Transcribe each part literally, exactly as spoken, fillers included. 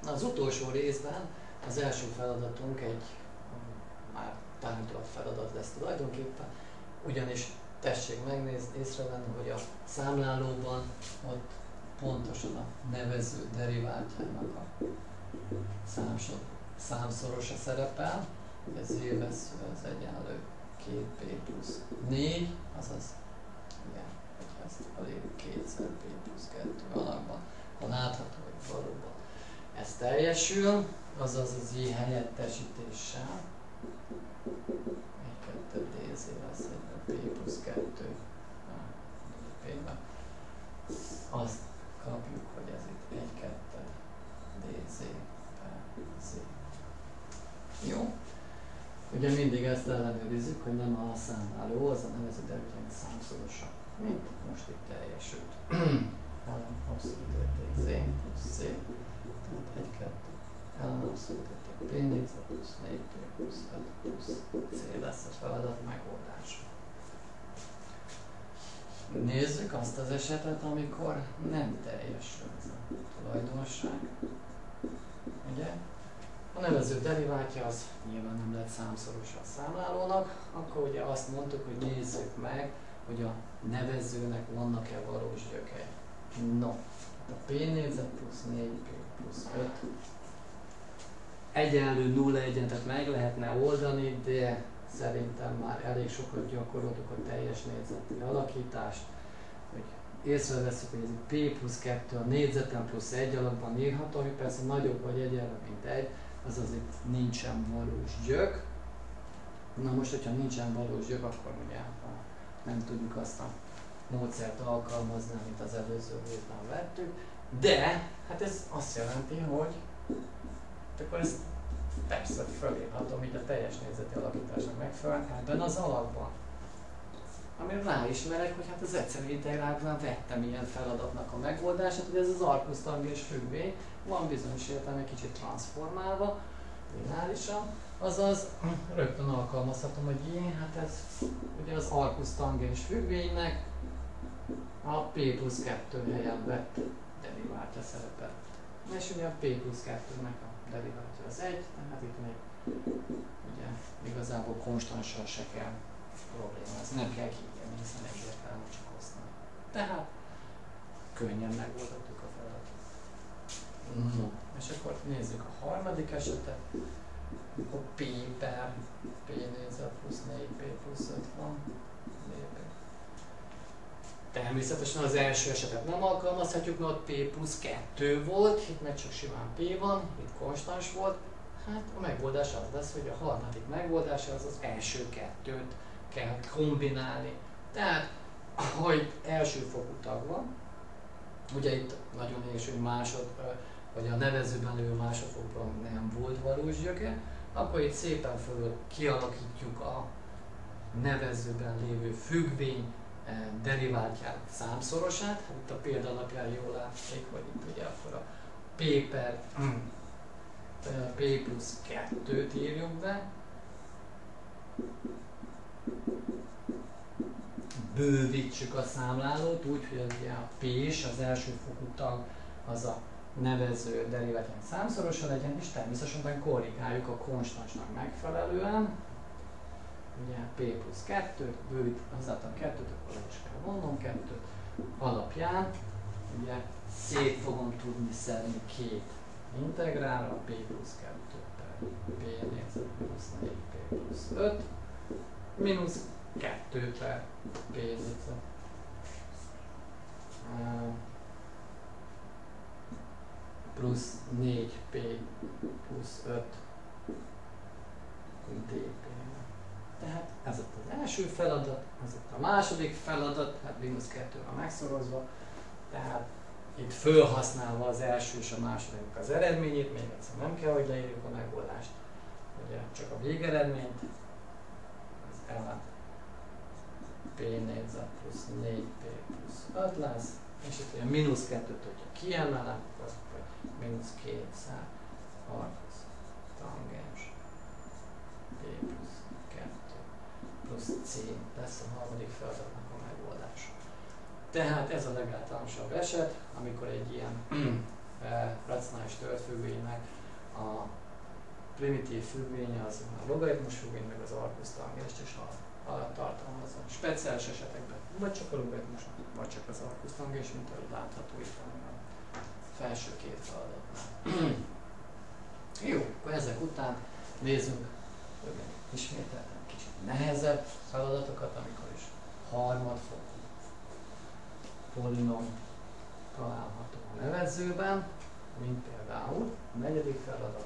Az utolsó részben az első feladatunk egy már tárgyalt feladat lesz tulajdonképpen, ugyanis tessék megnézni, észrevenni, hogy a számlálóban ott pontosan a nevező deriváltjának a számsor, számszorosa szerepel, ez z vesző az egyenlő két p plusz négy, azaz igen, hogy ezt elég kétszer p plusz kettő alakban, ha látható, hogy valóban ez teljesül, azaz az i helyettesítéssel egy kettő dz lesz egy p plusz kettő p-ben. Azt kapjuk, hogy ez itt egy kettő dz per z. Jó? Ugye mindig ezt ellenőrizzük, hogy nem a számláló, az a nevező deriváltjának számszorosa, mint most itt teljesült. Hanem abszolút érték z plusz c, tehát egy kettő ellen abszolút érték p négyzet plusz négy p plusz öt plusz c lesz a feladat megoldása. Nézzük azt az esetet, amikor nem teljesül ez a tulajdonság. Ugye? A nevező deriváltja az nyilván nem lett számszoros a számlálónak, akkor ugye azt mondtuk, hogy nézzük meg, hogy a nevezőnek vannak-e valós gyökei. No, a p négyzet plusz négy p plusz öt egyenlő nulla egyenletet meg lehetne oldani, de szerintem már elég sokat gyakoroltuk a teljes négyzeti alakítást, hogy észreveszünk, hogy ez egy p plusz kettő a négyzeten plusz egy alakban írható, ami persze nagyobb vagy egyenlő, mint egy, azaz itt nincsen valós gyök. Na most, hogyha nincsen valós gyök, akkor ugye nem tudjuk azt a módszert alkalmazni, amit az előző részben vettük, de hát ez azt jelenti, hogy akkor ezt persze fölírhatom így a teljes négyzeti alakításnak megfelelően ebben az alakban. Amire ráismerek, hogy hát az egyszerű integrálban vettem ilyen feladatnak a megoldását, hogy ez az arkusz tangens függvény van bizonyos értelme kicsit transformálva, lineárisan, azaz rögtön alkalmazhatom, hogy én, hát ez ugye az arkusz tangens függvénynek a p plusz kettő helyen vett deriváltja szerepel. És ugye a p plusz kettőnek a deriváltja az egy, tehát itt még ugye igazából konstanssal se kell problémázni, nem kell kiírni, hiszen egyértelmű csak osztani. Tehát könnyen megoldottuk a feladatot. No. És akkor nézzük a harmadik esetet, akkor p per p négyzet plusz négy p plusz öt van. Természetesen az első esetet nem alkalmazhatjuk, mert ott p plusz kettő volt, itt meg csak simán p van, itt konstans volt. Hát a megoldás az lesz, hogy a harmadik megoldás az az első kettőt kell kombinálni. Tehát, hogy elsőfokú tag van, ugye itt nagyon lényeges, hogy másod, vagy a nevezőben lévő másodfokban nem volt valós gyöke, akkor itt szépen fölül kialakítjuk a nevezőben lévő függvény deriváltjának számszorosát. Hát itt a példa alapján jól látték, hogy itt ugye akkor a p per p plusz kettőt írjuk be, bővítsük a számlálót úgy, hogy ugye a p is, az elsőfokú tag, az a nevező deriváltjának számszorosa legyen, és természetesen korrigáljuk a konstansnak megfelelően. Ugye p plusz kettő, bővít hozzáadtam kettőt, akkor le is kell vonnom kettőt. Alapján ugye szét fogom tudni szedni két integrálra, p plusz kettő per p négyzet plusz négy p plusz öt, mínusz kettő per p négyzet plusz négy p plusz öt dp. Tehát ez ott az első feladat, ez ott a második feladat, hát mínusz kettővel megszorozva, tehát itt fölhasználva az első és a második az eredményét, még egyszer nem kell, hogy leírjuk a megoldást, ugye csak a végeredményt, az ellen p négyzet plusz négy p plusz öt lesz, és itt ugye mínusz kettőt, hogyha kiemelem, akkor mínusz kétszer arkusz tangens p plusz kettő plusz c lesz a harmadik feladatnak a megoldása. Tehát ez a legáltalánosabb eset, amikor egy ilyen racionális tört függvény meg. A primitív függvény az a logaritmus függvény, meg az arkusz tangest is alatt tartalmazza. Speciális esetekben vagy csak a logaritmus, vagy csak az arkusz tangest, mint ahogy látható itt a felső két feladatnál. Jó, akkor ezek után nézzünk ismételten kicsit nehezebb feladatokat, amikor is harmadfokú polinom található a nevezőben, mint például a negyedik feladat,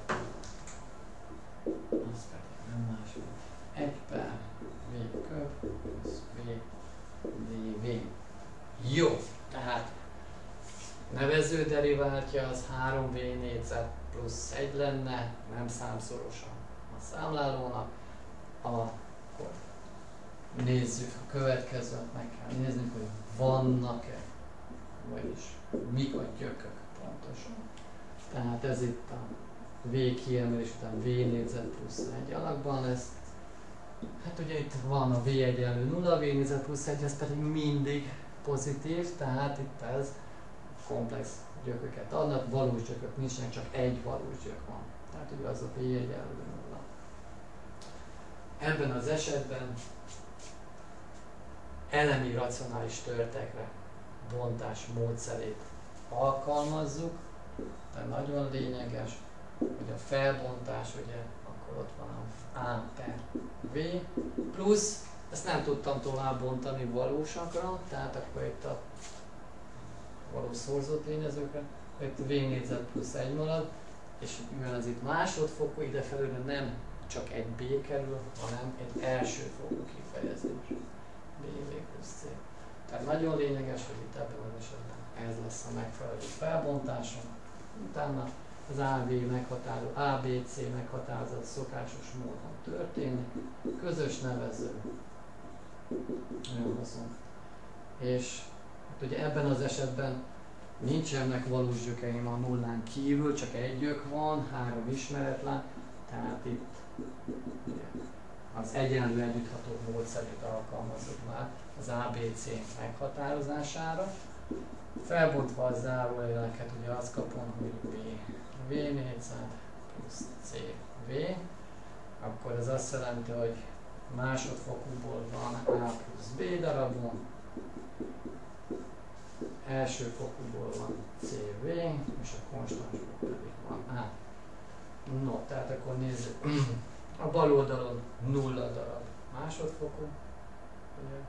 az pedig nem más, mint egy per v köb plusz v dv. Jó, tehát nevező deriváltja az három v négyzet plusz egy lenne, nem számszorosan a számlálónak. Akkor nézzük a következőt, meg kell néznünk, hogy vannak-e, vagyis mik a gyökök pontosan. Tehát ez itt a v kiemelés után v négyzet plusz egy alakban lesz. Hát ugye itt van a v egyenlő nulla, v négyzet plusz egy, ez pedig mindig pozitív, tehát itt ez komplex gyököket adnak, valós gyökök nincsenek, csak egy valós gyök van. Tehát ugye az a v egyenlő nulla. Ebben az esetben elemi racionális törtekre bontás módszerét alkalmazzuk, de nagyon lényeges, hogy a felbontás, ugye, akkor ott van a A per V, plusz, ezt nem tudtam tovább bontani valósakra, tehát akkor itt a valós szorzott lényezőkre, itt v négyzet plusz egy marad, és mivel ez itt másodfokú, idefelőre nem csak egy B kerül, hanem egy elsőfokú kifejezés, bv plusz c. Tehát nagyon lényeges, hogy itt ebben az esetben ez lesz a megfelelő felbontása. Utána az á bé meghatározó, á bé cé meghatározat szokásos módon történik, közös nevező, hozunk. És hát ugye ebben az esetben nincsenek valós gyökeim a nullán kívül, csak egy gyök van, három ismeretlen, tehát itt az egyenlő együttható módszerét alkalmazzuk már az á bé cé meghatározására. Felbontva a zárójeleket, ugye azt kapom, hogy B v négyzet plusz c v, akkor ez azt jelenti, hogy másodfokúból van a plusz b darabon, elsőfokúból van cv, és a konstansból pedig van a. No, tehát akkor nézzük. A bal oldalon nulla darab másodfokú, ugye?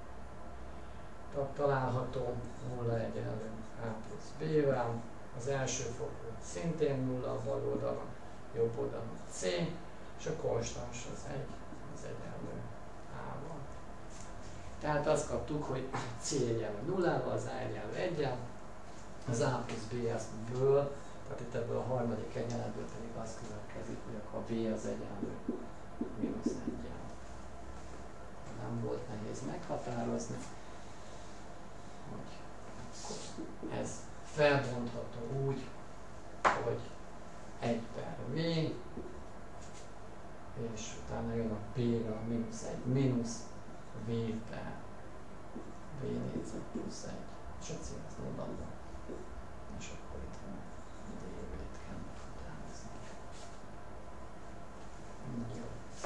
Található nulla egyenlő a plusz b-vel, az elsőfokú szintén nulla a bal oldalon, jobb oldalon c, és a konstans az egy, az egyenlő a-val. Tehát azt kaptuk, hogy c egyenlő nullával, az a egyenlő egyen, az a plusz b ezből, tehát itt ebből a harmadik egyenletből pedig az következik, hogy akkor a b az egyenlő mínusz egyen. Nem volt nehéz meghatározni, hogy akkor ez felbontható úgy, hogy egy per v, és utána jön a b-re a mínusz egy, mínusz v per v négyzet plusz egy, és a c az nulla van. És akkor itt van dv-t kell meghatározni. Jó.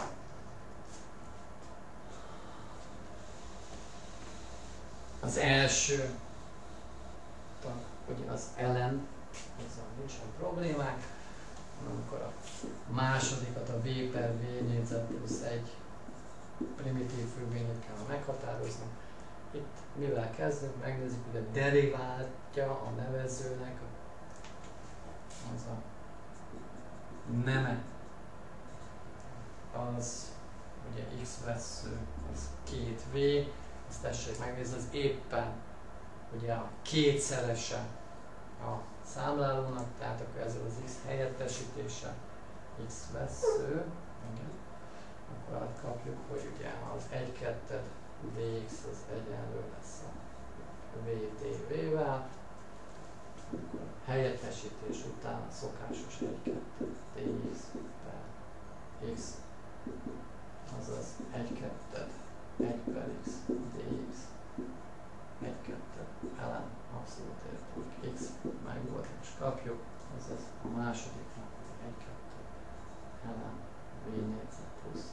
Az első, ugye az ellen, azzal nincsen problémák, amikor a másodikat, a v per v négyzet plusz egy primitív függvényét kell meghatározni. Itt mivel kezdünk, megnézzük, hogy a deriváltja a nevezőnek az a neme, az ugye x vessző, az két v, ezt tessék megnézni, az éppen ugye a kétszerese a számlálónak, tehát akkor ezzel az x helyettesítése, x vessző, igen. Akkor azt kapjuk, hogy ugye az egy kettő dx az egyenlő lesz a v dv-vel, akkor helyettesítés után a szokásos egy kettő dx per x, azaz egy kettő egy per x dx egy kettő ln abszolút érték x meg volt, és kapjuk, azaz a másodiknak egy kettő elem V négyzet plusz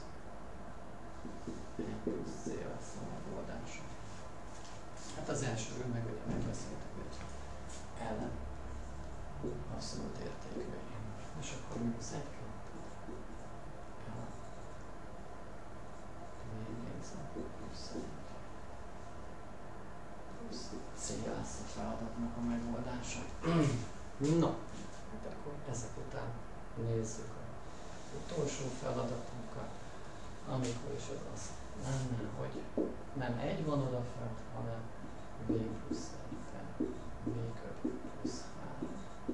egy plusz C lesz a megoldása. Hát az elsőről meg ugye megbeszéltük, hogy elem abszolút értékű. És akkor mínusz egy kettő elem V négyzet plusz egy plusz C lesz a feladatnak a megoldása. No, hát akkor ezek után nézzük az utolsó feladatunkat, amikor is az az lenne, hogy nem egy van odafent, hanem V plusz egy, V köb plusz három.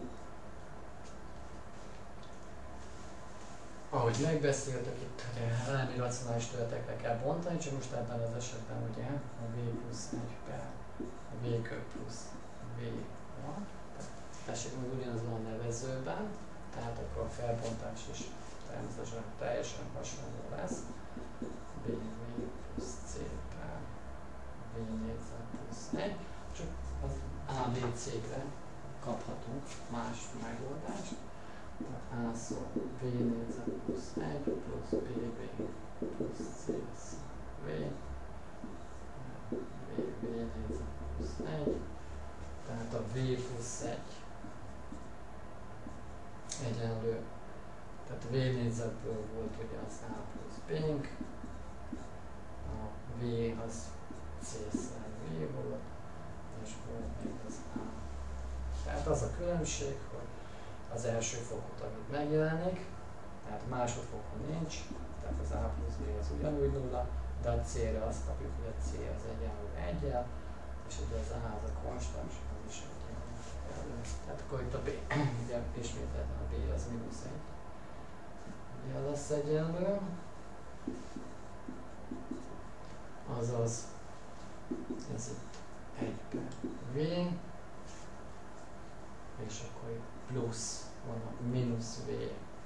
Ahogy megbeszéltük, itt elemi racionális területekre kell bontani, csak most ebben az esetben ugye a V plusz egy per a V köb plusz V van. Tessék, meg ugyanaz van a nevezőben, tehát akkor a felbontás is természetesen teljesen hasonló lesz. B V plusz C per V négyzet plusz egy, csak az A B C-re kaphatunk más megoldást. A szó V négyzet plusz egy plusz B B plusz C V, V négyzet plusz egy, tehát a V plusz egy egyenlő, tehát V négyzetből volt ugye az A plusz B-nk, a V az C-szer V volt, és volt még az A. Tehát az a különbség, hogy az első fokot, amit megjelenik, tehát másodfokon nincs, tehát az A plusz B az ugyanúgy nulla, de a C-re azt kapjuk, hogy a C az egyenlő egyel, és ugye az A az a konstans, az is egyenlő. Tehát akkor itt a B, ugye ismételten a B az mínusz egy. Ugye lesz egyenlő, azaz ez itt egy per V, és akkor itt plusz van a mínusz V,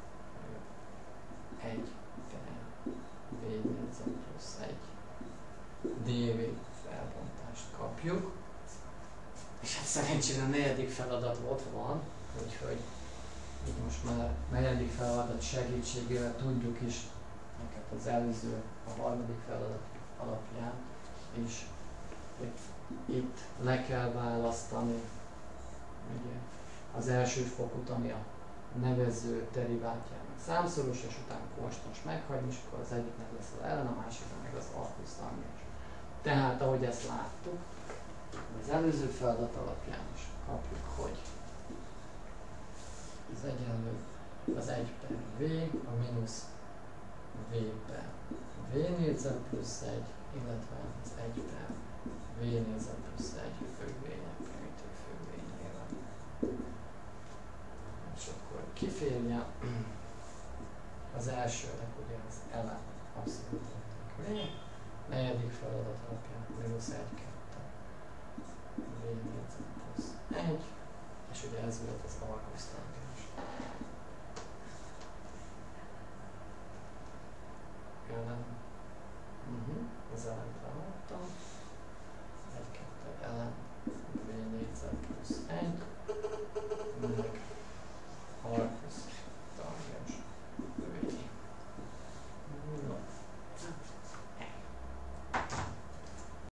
egy per V négyzet plusz egy dV felbontást kapjuk. És hát szerencsére a negyedik feladat ott van, úgyhogy így most már a negyedik feladat segítségével tudjuk is neked az előző, a harmadik feladat alapján is, hogy itt le kell választani ugye, az első fokot, ami a nevező derivátjának számszoros, és utána konstans meghagyni, és akkor az egyiknek lesz az ellen, a másiknak meg az A plusz tanulás. Tehát, ahogy ezt láttuk, az előző feladat alapján is kapjuk, hogy az egyenlő az egy per V, a mínusz V per V négyzet plusz egy, illetve az egy per V négyzet plusz egy függvények, primitív függvényével. És akkor kiférje az elsőnek ugye az elem abszolút érték V, negyedik feladat alapján mínusz egy kettő V négyzet plusz egy, és ugye ez volt az alkusztangens. Elem. Uh-huh. Az elem